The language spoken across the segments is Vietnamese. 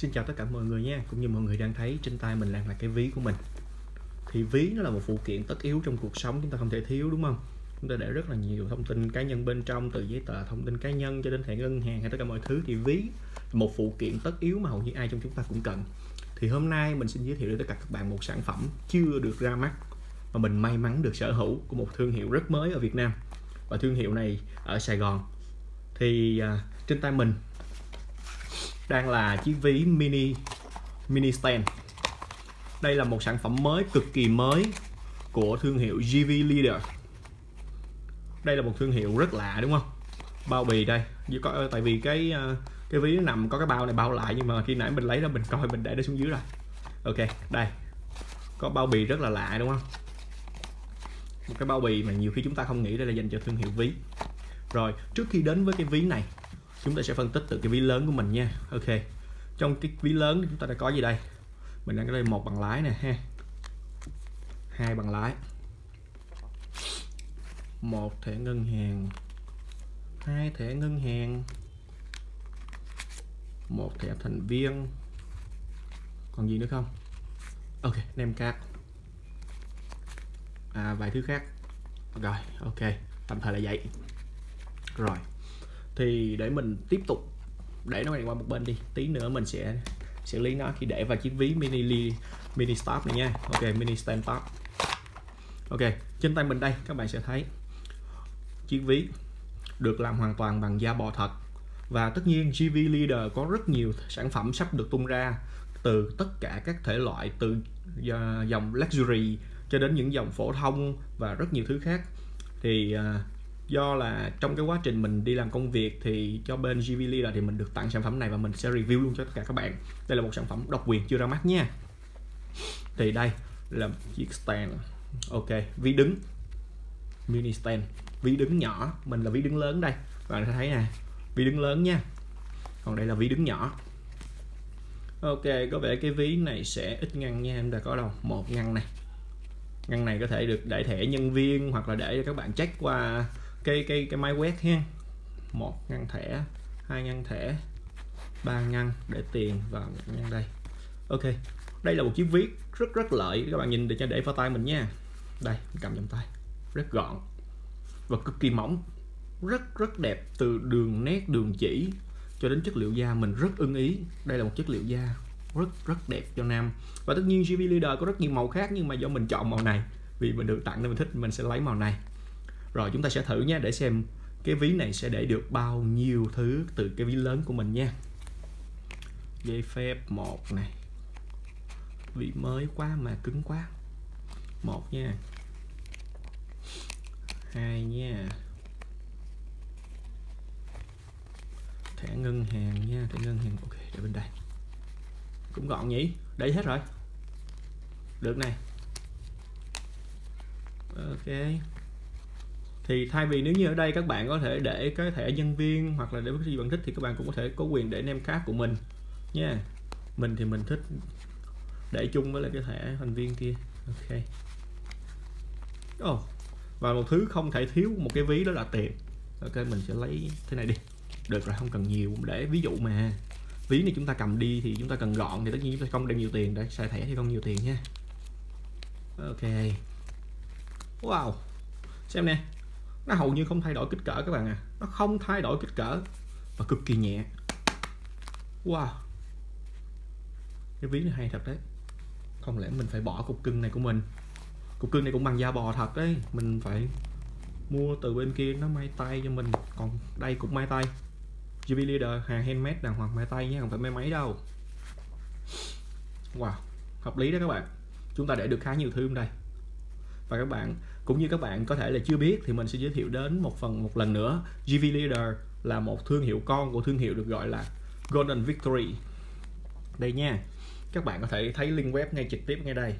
Xin chào tất cả mọi người nha. Cũng như mọi người đang thấy trên tay mình đang là cái ví của mình. Thì ví nó là một phụ kiện tất yếu trong cuộc sống, chúng ta không thể thiếu, đúng không? Chúng ta để rất là nhiều thông tin cá nhân bên trong, từ giấy tờ, thông tin cá nhân cho đến thẻ ngân hàng hay tất cả mọi thứ. Thì ví là một phụ kiện tất yếu mà hầu như ai trong chúng ta cũng cần. Thì hôm nay mình xin giới thiệu đến tất cả các bạn một sản phẩm chưa được ra mắt mà mình may mắn được sở hữu của một thương hiệu rất mới ở Việt Nam. Và thương hiệu này ở Sài Gòn. Thì trên tay mình đang là chiếc ví mini stand. Đây là một sản phẩm mới, cực kỳ mới của thương hiệu GV Leader. Đây là một thương hiệu rất lạ đúng không? Bao bì đây, tại vì cái ví nó nằm có cái bao này bao lại, nhưng mà khi nãy mình lấy ra mình coi mình để nó xuống dưới rồi. Ok, đây có bao bì rất là lạ đúng không? Một cái bao bì mà nhiều khi chúng ta không nghĩ đây là dành cho thương hiệu ví. Rồi trước khi đến với cái ví này, chúng ta sẽ phân tích từ cái ví lớn của mình nha. Ok, trong cái ví lớn chúng ta đã có gì đây? Mình đang có đây một bằng lái nè ha, hai bằng lái, một thẻ ngân hàng, hai thẻ ngân hàng, một thẻ thành viên, còn gì nữa không? Ok, name card, vài thứ khác. Rồi ok, tạm thời là vậy. Rồi thì để mình tiếp tục để nó này qua một bên đi, tí nữa mình sẽ xử lý nó khi để vào chiếc ví mini stop này nha. Ok, mini stand top. Ok, trên tay mình đây các bạn sẽ thấy chiếc ví được làm hoàn toàn bằng da bò thật. Và tất nhiên GV Leader có rất nhiều sản phẩm sắp được tung ra, từ tất cả các thể loại, từ dòng luxury cho đến những dòng phổ thông và rất nhiều thứ khác. Thì do là trong cái quá trình mình đi làm công việc thì cho bên GV Leader thì mình được tặng sản phẩm này và mình sẽ review luôn cho tất cả các bạn. Đây là một sản phẩm độc quyền chưa ra mắt nha. Thì đây là chiếc stand. Ok, ví đứng mini stand, ví đứng nhỏ, mình là ví đứng lớn đây, các bạn thấy nè, ví đứng lớn nha, còn đây là ví đứng nhỏ. Ok, có vẻ cái ví này sẽ ít ngăn nha, em đã có đâu một ngăn này. Ngăn này có thể được để thẻ nhân viên hoặc là để cho các bạn check qua cái máy quét ha. Một ngăn thẻ, hai ngăn thẻ, ba ngăn để tiền vào ngăn đây. Ok, đây là một chiếc ví rất lợi, các bạn nhìn để vào tay mình nha. Đây, cầm trong tay rất gọn và cực kỳ mỏng, rất đẹp, từ đường nét, đường chỉ cho đến chất liệu da mình rất ưng ý. Đây là một chất liệu da rất đẹp cho nam. Và tất nhiên GV Leader có rất nhiều màu khác, nhưng mà do mình chọn màu này vì mình được tặng nên mình thích, mình sẽ lấy màu này. Rồi chúng ta sẽ thử nha, để xem cái ví này sẽ để được bao nhiêu thứ từ cái ví lớn của mình nha. Giấy phép một này, ví mới quá mà cứng quá. Một nha, hai nha, thẻ ngân hàng nha, thẻ ngân hàng. Ok, để bên đây cũng gọn nhỉ, để hết rồi, được này. Ok, thì thay vì nếu như ở đây các bạn có thể để cái thẻ nhân viên hoặc là để cái gì bạn thích, thì các bạn cũng có thể có quyền để name card của mình nha. Mình thì mình thích để chung với lại cái thẻ thành viên kia. Ok. Và một thứ không thể thiếu một cái ví đó là tiền. Ok, mình sẽ lấy thế này đi. Được rồi, không cần nhiều, để ví dụ mà ví này chúng ta cầm đi thì chúng ta cần gọn, thì tất nhiên chúng ta không đem nhiều tiền, để xài thẻ thì không nhiều tiền nha. Ok. Wow, xem nè, nó hầu như không thay đổi kích cỡ các bạn à, nó không thay đổi kích cỡ và cực kỳ nhẹ. Wow, cái ví này hay thật đấy. Không lẽ mình phải bỏ cục cưng này của mình? Cục cưng này cũng bằng da bò thật đấy, mình phải mua từ bên kia nó may tay cho mình. Còn đây cũng may tay, GV Leader hàng handmade đàng hoàng, may tay nhé, không phải may máy đâu. Wow, hợp lý đó các bạn. Chúng ta để được khá nhiều thứ trong đây. Và các bạn, cũng như các bạn có thể là chưa biết, thì mình sẽ giới thiệu đến một lần nữa. GV Leader là một thương hiệu con của thương hiệu được gọi là Golden Victory. Đây nha, các bạn có thể thấy link web ngay trực tiếp ngay đây.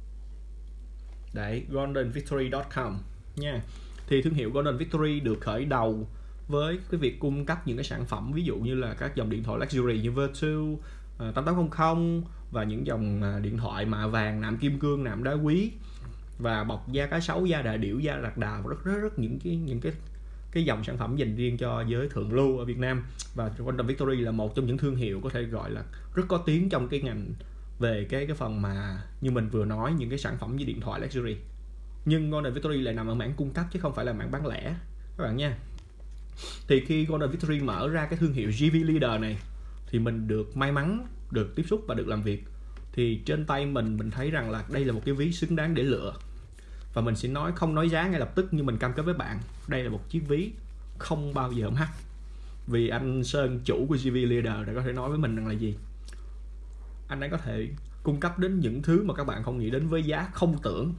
Đấy, goldenvictory.com nha. Thì thương hiệu Golden Victory được khởi đầu với cái việc cung cấp những cái sản phẩm, ví dụ như là các dòng điện thoại luxury như Vertu 8800 và những dòng điện thoại mạ vàng, nạm kim cương, nạm đá quý, và bọc da cá sấu, da đà điểu, da lạc đà, rất những cái cái dòng sản phẩm dành riêng cho giới thượng lưu ở Việt Nam. Và Golden Victory là một trong những thương hiệu có thể gọi là rất có tiếng trong cái ngành về cái phần mà như mình vừa nói, những cái sản phẩm như điện thoại luxury. Nhưng Golden Victory lại nằm ở mảng cung cấp chứ không phải là mảng bán lẻ các bạn nha. Thì khi Golden Victory mở ra cái thương hiệu GV Leader này thì mình được may mắn được tiếp xúc và được làm việc. Thì trên tay mình thấy rằng là đây là một cái ví xứng đáng để lựa. Và mình sẽ không nói giá ngay lập tức, nhưng mình cam kết với bạn đây là một chiếc ví không bao giờ mắc. Vì anh Sơn, chủ của GV Leader, đã có thể nói với mình rằng là gì? Anh ấy có thể cung cấp đến những thứ mà các bạn không nghĩ đến với giá không tưởng.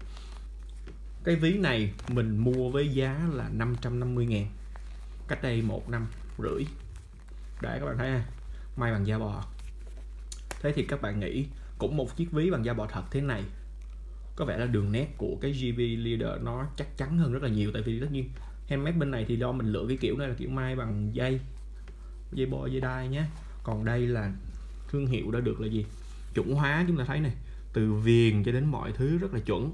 Cái ví này mình mua với giá là 550.000 cách đây 1 năm rưỡi. Để các bạn thấy ha, may bằng da bò. Thế thì các bạn nghĩ cũng một chiếc ví bằng da bò thật thế này, có vẻ là đường nét của cái GV Leader nó chắc chắn hơn rất là nhiều. Tại vì tất nhiên handmade bên này thì do mình lựa cái kiểu này là kiểu may bằng dây bò, dây đai nhé. Còn đây là thương hiệu đã được là gì? Chuẩn hóa. Chúng ta thấy này, từ viền cho đến mọi thứ rất là chuẩn,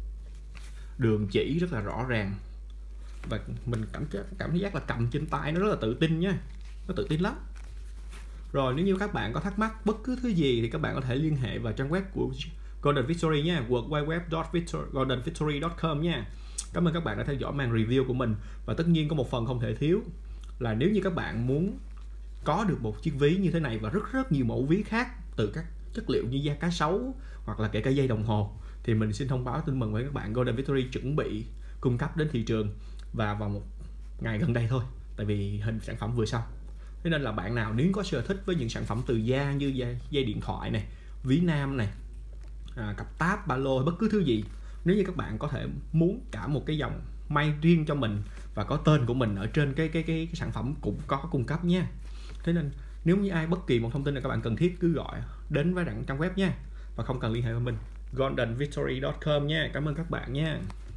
đường chỉ rất là rõ ràng. Và mình cảm giác là cầm trên tay nó rất là tự tin nha. Nó tự tin lắm. Rồi nếu như các bạn có thắc mắc bất cứ thứ gì thì các bạn có thể liên hệ vào trang web của Golden Victory nha, www.goldenvictory.com nha. Cảm ơn các bạn đã theo dõi màn review của mình. Và tất nhiên có một phần không thể thiếu là nếu như các bạn muốn có được một chiếc ví như thế này và rất nhiều mẫu ví khác từ các chất liệu như da cá sấu hoặc là kể cả dây đồng hồ, thì mình xin thông báo tin mừng với các bạn, Golden Victory chuẩn bị cung cấp đến thị trường và vào một ngày gần đây thôi, tại vì hình sản phẩm vừa xong. Thế nên là bạn nào nếu có sở thích với những sản phẩm từ da như dây điện thoại này, ví nam này, cặp táp, ba lô, bất cứ thứ gì, nếu như các bạn có thể muốn cả một cái dòng may riêng cho mình và có tên của mình ở trên cái sản phẩm cũng có cung cấp nha. Thế nên nếu như bất kỳ một thông tin nào các bạn cần thiết cứ gọi đến với trang web nha, và không cần liên hệ với mình, goldenvictory.com nha. Cảm ơn các bạn nha.